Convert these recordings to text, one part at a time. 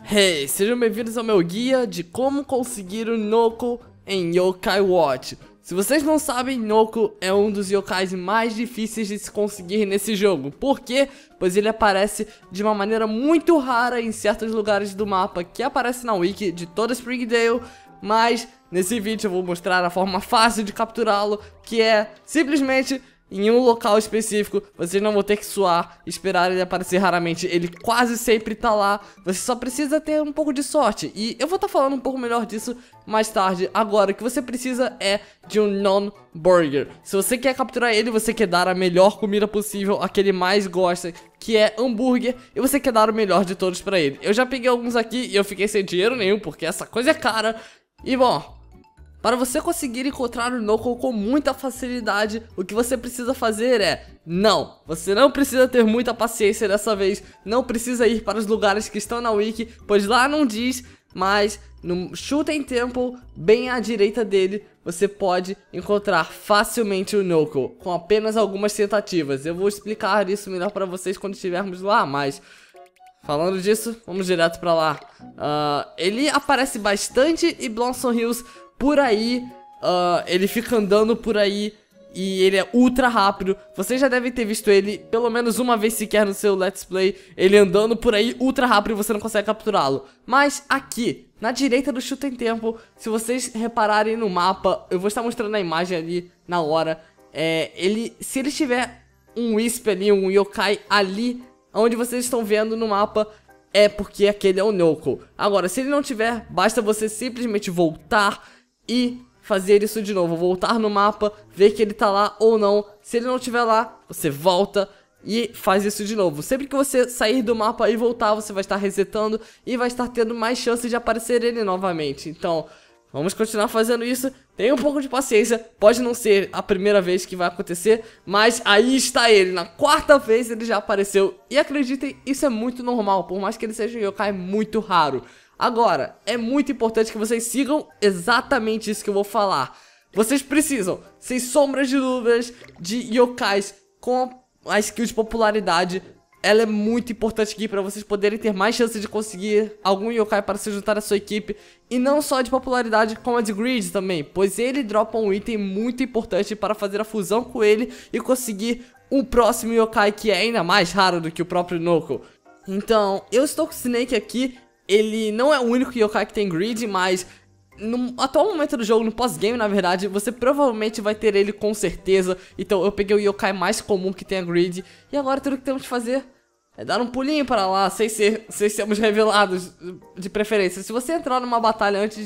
Hey, sejam bem-vindos ao meu guia de como conseguir o Noko em Yokai Watch. Se vocês não sabem, Noko é um dos yokais mais difíceis de se conseguir nesse jogo. Por quê? Pois ele aparece de uma maneira muito rara em certos lugares do mapa que aparece na wiki de toda Springdale. Mas nesse vídeo eu vou mostrar a forma fácil de capturá-lo, que é simplesmente em um local específico. Vocês não vão ter que suar, esperar ele aparecer raramente. Ele quase sempre tá lá. Você só precisa ter um pouco de sorte. E eu vou estar falando um pouco melhor disso mais tarde. Agora, o que você precisa é de um non-burger. Se você quer capturar ele, você quer dar a melhor comida possível, a que ele mais gosta, que é hambúrguer, e você quer dar o melhor de todos pra ele. Eu já peguei alguns aqui e eu fiquei sem dinheiro nenhum, porque essa coisa é cara. E bom, para você conseguir encontrar o Noko com muita facilidade, o que você precisa fazer é... você não precisa ter muita paciência dessa vez. Não precisa ir para os lugares que estão na wiki, pois lá não diz. Mas no Shooting Temple, bem à direita dele, você pode encontrar facilmente o Noko, com apenas algumas tentativas. Eu vou explicar isso melhor para vocês quando estivermos lá, mas... falando disso, vamos direto pra lá. Ele aparece bastante em Blossom Hills por aí. Ele fica andando por aí e ele é ultra rápido. Vocês já devem ter visto ele pelo menos uma vez sequer no seu Let's Play. Ele andando por aí ultra rápido e você não consegue capturá-lo. Mas aqui, na direita do Shooting Temple, se vocês repararem no mapa, eu vou estar mostrando a imagem ali na hora. Se ele tiver um Wisp ali, um Yokai ali onde vocês estão vendo no mapa, é porque aquele é o Noko. Agora, se ele não tiver, basta você simplesmente voltar e fazer isso de novo. Voltar no mapa, ver que ele tá lá ou não. Se ele não estiver lá, você volta e faz isso de novo. Sempre que você sair do mapa e voltar, você vai estar resetando e vai estar tendo mais chances de aparecer ele novamente. Então, vamos continuar fazendo isso. Tenha um pouco de paciência. Pode não ser a primeira vez que vai acontecer, mas aí está ele. Na quarta vez ele já apareceu. E acreditem, isso é muito normal, por mais que ele seja um yokai muito raro. Agora, é muito importante que vocês sigam exatamente isso que eu vou falar. Vocês precisam, sem sombras de dúvidas, de yokais com a skill de popularidade. Ela é muito importante aqui para vocês poderem ter mais chance de conseguir algum yokai para se juntar à sua equipe. E não só de popularidade, como a de Greed também, pois ele dropa um item muito importante para fazer a fusão com ele e conseguir um próximo yokai que é ainda mais raro do que o próprio Noko. Então, eu estou com o Snake aqui. Ele não é o único yokai que tem Greed, mas no atual momento do jogo, no pós-game na verdade, você provavelmente vai ter ele com certeza. Então eu peguei o yokai mais comum que tem a Greed. E agora tudo que temos que fazer é dar um pulinho para lá, sem sermos revelados de preferência. Se você entrar numa batalha antes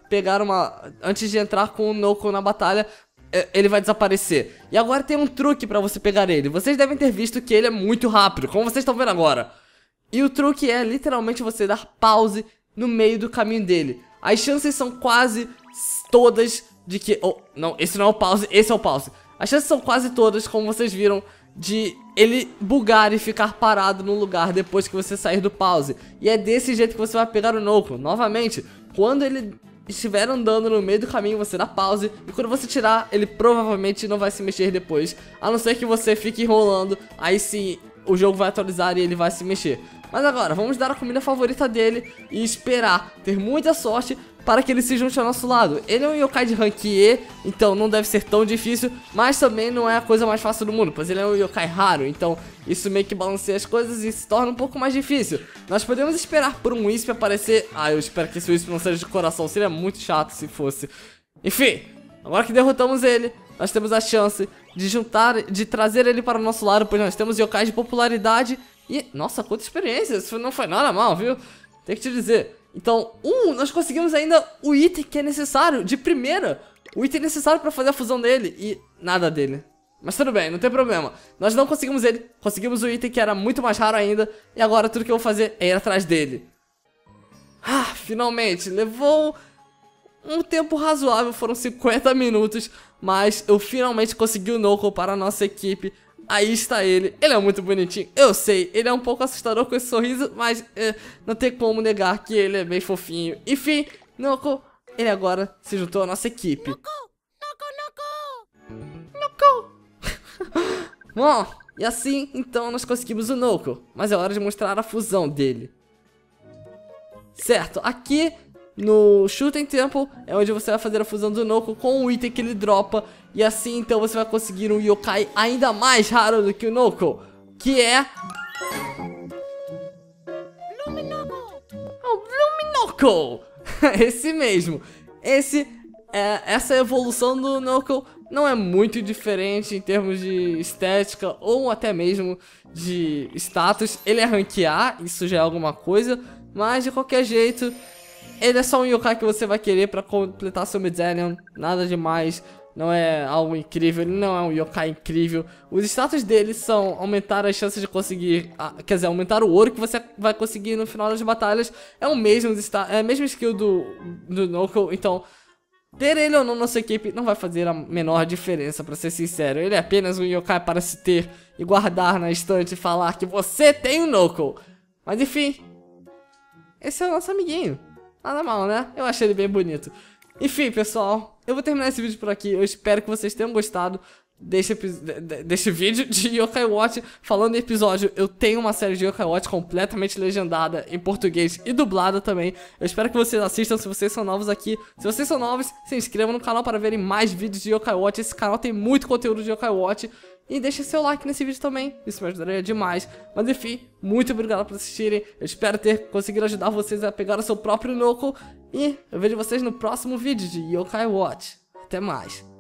de entrar com o Noko na batalha, ele vai desaparecer. E agora tem um truque para você pegar ele. Vocês devem ter visto que ele é muito rápido, como vocês estão vendo agora. E o truque é literalmente você dar pause no meio do caminho dele. As chances são quase todas de que... oh, não, esse não é o pause, esse é o pause. As chances são quase todas, como vocês viram, de ele bugar e ficar parado no lugar depois que você sair do pause. E é desse jeito que você vai pegar o Noko. Novamente, quando ele estiver andando no meio do caminho, você dá pause. E quando você tirar, ele provavelmente não vai se mexer depois. A não ser que você fique enrolando. Aí sim, o jogo vai atualizar e ele vai se mexer. Mas agora, vamos dar a comida favorita dele e esperar, ter muita sorte para que ele se junte ao nosso lado. Ele é um yokai de rank E, então não deve ser tão difícil, mas também não é a coisa mais fácil do mundo, pois ele é um yokai raro, então isso meio que balanceia as coisas e se torna um pouco mais difícil. Nós podemos esperar por um Wisp aparecer. Eu espero que esse Wisp não seja de coração, seria muito chato se fosse. Enfim, agora que derrotamos ele, nós temos a chance de trazer ele para o nosso lado, pois nós temos yokais de popularidade. E, nossa, quanta experiência, isso não foi nada mal, viu? Tem que te dizer. Então, nós conseguimos ainda o item que é necessário, de primeira. O item necessário pra fazer a fusão dele e nada dele. Mas tudo bem, não tem problema. Nós não conseguimos ele, conseguimos o item que era muito mais raro ainda. E agora tudo que eu vou fazer é ir atrás dele. Finalmente, levou um tempo razoável, foram 50 minutos. Mas eu finalmente consegui o Noko para a nossa equipe. Aí está ele, ele é muito bonitinho, eu sei, ele é um pouco assustador com esse sorriso, mas não tem como negar que ele é bem fofinho. Enfim, Noko, ele agora se juntou à nossa equipe. Noko! Bom, e assim, então nós conseguimos o Noko, mas é hora de mostrar a fusão dele. certo? Aqui no Shooting Temple é onde você vai fazer a fusão do Noko com o item que ele dropa. E assim então você vai conseguir um yokai ainda mais raro do que o Noko, que é o Luminoko. Esse mesmo. Essa evolução do Noko não é muito diferente em termos de estética ou até mesmo de status. Ele é rank A, isso já é alguma coisa, mas de qualquer jeito ele é só um yokai que você vai querer pra completar seu Medallion. Nada demais, não é algo incrível, ele não é um yokai incrível. Os status dele são aumentar as chances de conseguir, quer dizer, aumentar o ouro que você vai conseguir no final das batalhas. É o mesmo, é a mesma skill do Noko, então ter ele ou não na sua equipe não vai fazer a menor diferença, pra ser sincero. Ele é apenas um yokai para se ter e guardar na estante e falar que você tem o Noko. Mas enfim, esse é o nosso amiguinho. Nada mal, né? Eu achei ele bem bonito. Enfim, pessoal, eu vou terminar esse vídeo por aqui. Eu espero que vocês tenham gostado deste vídeo de Yokai Watch. Falando em episódio, eu tenho uma série de Yokai Watch completamente legendada em português e dublada também. Eu espero que vocês assistam se vocês são novos aqui. Se vocês são novos, se inscrevam no canal para verem mais vídeos de Yokai Watch. Esse canal tem muito conteúdo de Yokai Watch. E deixe seu like nesse vídeo também, isso me ajudaria demais. Mas enfim, muito obrigado por assistirem. Eu espero ter conseguido ajudar vocês a pegar o seu próprio Noko. E eu vejo vocês no próximo vídeo de Yokai Watch. Até mais.